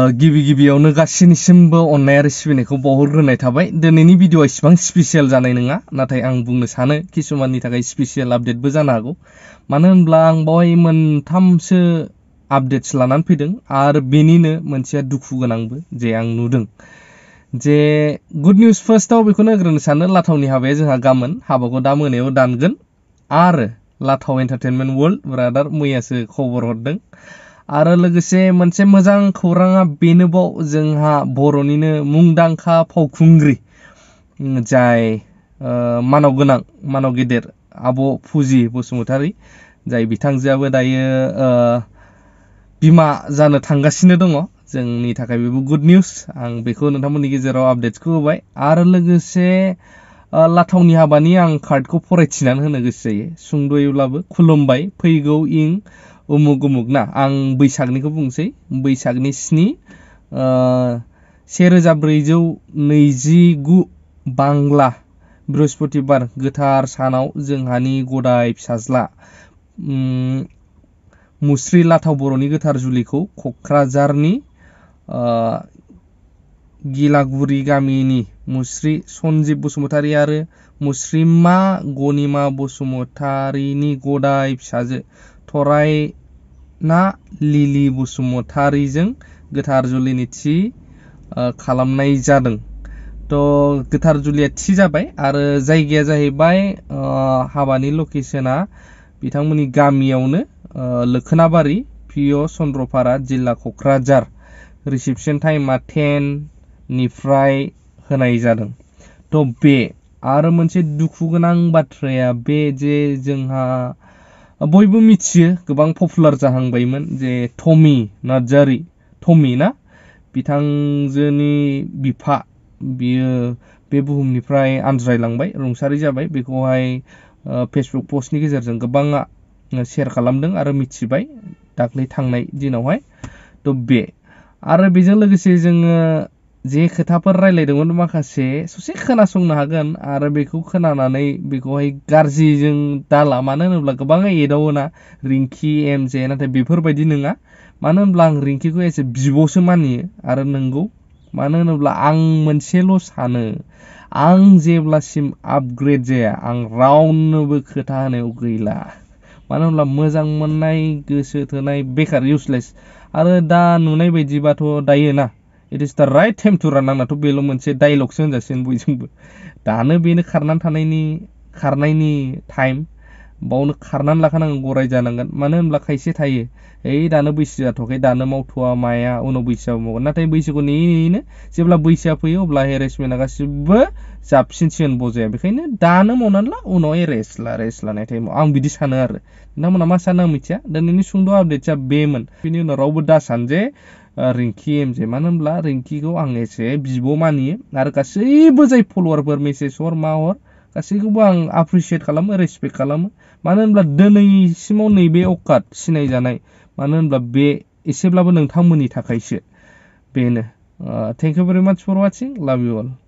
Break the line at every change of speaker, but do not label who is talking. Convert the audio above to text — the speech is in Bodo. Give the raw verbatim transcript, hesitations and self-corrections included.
गिबि गिबियावनो गासैनिसिमबो अननाय आरो सिबिनायखौ बावहरग्रोनाय थाबाय। दिनैनि भिडिअआ इसेबां स्पेसियेल जानाय नङा, नाथाय आं बुंनो सानो किसुमाननि थाखाय स्पेसियेल आपडेटबो जानो हागौ। मानो होनब्ला आं बावहाय मोनथामसो आपडेट्स लानानै फैदों आरो बेनिनो मोनसेया दुखु गोनांबो जे आं नुदों। जे गुड निउज फार्स्टआव बेखौनो होग्रोनो सानो, लाथावनि हाबाया जोंहा गाबोन, हाबाखौ दा मोनायाव दानगोन। आरो लाथाव एन्टारटेनमेन्ट वर्ल्ड ब्रादार मैयासो खबर हरदों। आरो लोगोसे मोनसे मोजां खौराङा बेनोबाव, जोंहा बर'निनो मुंदांखा फावखुंग्रि जाय मानाव गोनां मानाव गेदेर आब' फुजि बसुमतारी, जाय बिथांजोआबो दायो बिमा जानो थांगासिनो दङ। जोंनि थाखाय बेबो गुड निउज। आं बेखौ नोंथांमोननि गेजेराव आपडेट्सखौ होबाय। आरो लोगोसे लाथावनि हाबानि आं कार्डखौ फरायथिनानै होनो गोसो जायो, सुंद'यैब्लाबो। खुलुमबाय, फैगौ इं उमुक उमुक ना, आं बैसागनिखौ बुंसै। बैसागनि स्नि सेरोजा ब्रैजौ नैजिगु बांला बृहस्पतिबार गोथार सानाव जोंहानि गदाय फिसाज्ला मुस्रि लाथाव बर'नि गोथार जुलिखौ क'क्राझारनि गिलागुरि गामिनि मुस्रि सन्जिब बसुमतारी आरो मुस्रिमा गनिमा बसुमतारीनि गदाय फिसाजो थरायना लिलि बसुमतारीजों गोथार जुलिनि थि खालामनाय जादों। थ' गोथार जुलिया थि जाबाय आरो जायगाया जाहैबाय हाबानि लकेसना बिथांमोननि गामियावनो, लोखोनाबारि, पिअ चन्द्रपारा, जिल्ला क'क्राझार। रिसेपसन टाइमा टेन निफ्राय होनाय जादों। थ' बे आरो मोनसे दुखु गोनां बाथ्राया बे जे जोंहा बयबो मिथियो, गोबां पपुलार जाहांबायमोन, जे टमी नार्जारी, टमी ना, बिथांजोनि बिफा, बियो बे बुहुमनिफ्राय आनज्रायलांबाय, रुंसारि जाबाय। बेखौहाय फेसबुक पस्टनि गेजेरजों गोबाङा शेयार खालामदों आरो मिथिबाय दाख्लै थांनाय दिनावहाय। थ' बे आरो बेजों लोगोसे जोङो जे खोथाफोर रायलायदोंमोन माखासे ससे खोनासंनो हागोन आरो बेखौ खोनानानै बेखौहाय गाज्रिजों दाला। मानो होनोब्ला गोबाङा एदावोना रिंकि एम जे, नाथाय बेफोरबायदि नङा। मानो होनब्ला आं रिंकिखौ एसे बिब'सो मानियो आरो नंगौ। मानो होनोब्ला आं मोनसेल' सानो, आं जेब्लासिम आपग्रेड जाया आं रावनोबो खोथा होनायाव गैला। मानो होनब्ला मोजां मोननाय, गोसो थोनाय बेकार, इउसलेस। आरो दा नुनाय बायदिबाथ' दायो ना, इट इज द राइट टाइम टु रान। आंनाथ' बेल' मोनसे डाइलगसो होनजासिगोन बयजोंबो। दानो बेनो खारनानै थानायनि खारनायनि टाइम, बावनो खारनानै लाखानांगोन, गराय जानांगोन। मानो होनब्ला खायसे थायो, ओइ दानो बैसो जाथ'वाखै, दानो मावथ'वा माया, उनाव बैसोआव मावगोन। नाथाय बैसोखौ नेयै नेयैनो जेब्ला बैसोआ फैयो अब्ला हेरेसमेन्टआ गासिबो जाबसिनसिगोन बजाया। बेखायनो दानो मावनानै ला, उनावहाय रेस्ट ला, रेस्ट लानाय टाइमाव। आं बिदि सानो आरो। नोंथांमोना मा सानो आं मिथिया। दिनैनि सुंद' आपडेटआ बेमोन। बेनि उनाव रावबो दासान जे रिंकि एम जे, मानो होनब्ला रिंकिखौ आं एसे बिब' मानियो आरो गासैबो जाय फल'वारफोर मेसेज हर मा हर गासैखौबो आं एप्रिसियेट खालामो, रेसपेक्ट खालामो। मानो होनब्ला दिनैसिमाव नैबे अकाद सिनायजानाय, मानो होनब्ला बे एसेब्लाबो नोंथांमोननि थाखायसो। बेनो। Thank you very much for watching, love you all.